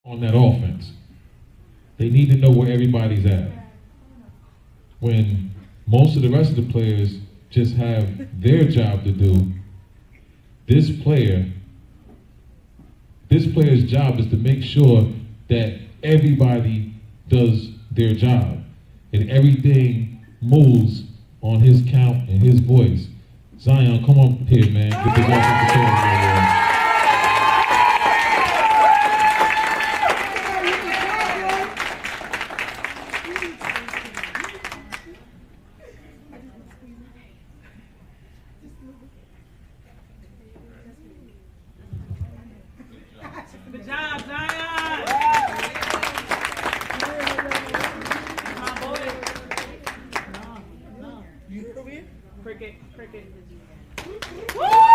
on that offense. They need to know where everybody's at. When most of the rest of the players just have their job to do, this player's job is to make sure that everybody does their job and everything moves on his count and his voice. Zion, come on here, man. Get this offensive player here, Good job, Zion! My boy. No. You come in? Cricket. Woo!